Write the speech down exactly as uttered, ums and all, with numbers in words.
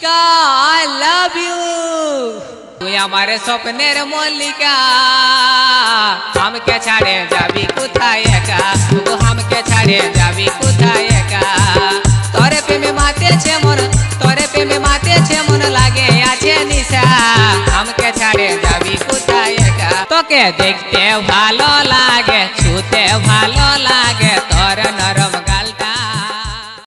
Mallika I love you তুই আমার স্বপ্নের মল্লিকা আমাকে ছাড়ে যাবি কোথায় একা তবু আমাকে ছাড়ে যাবি কোথায় একা তোরে প্রেমে মাতেছে মন তোরে প্রেমে মাতেছে মন লাগে আছে নিশা আমাকে ছাড়ে যাবি কোথায় একা তোকে দেখতে ভালো লাগে ছুতে ভালো লাগে তোর নরম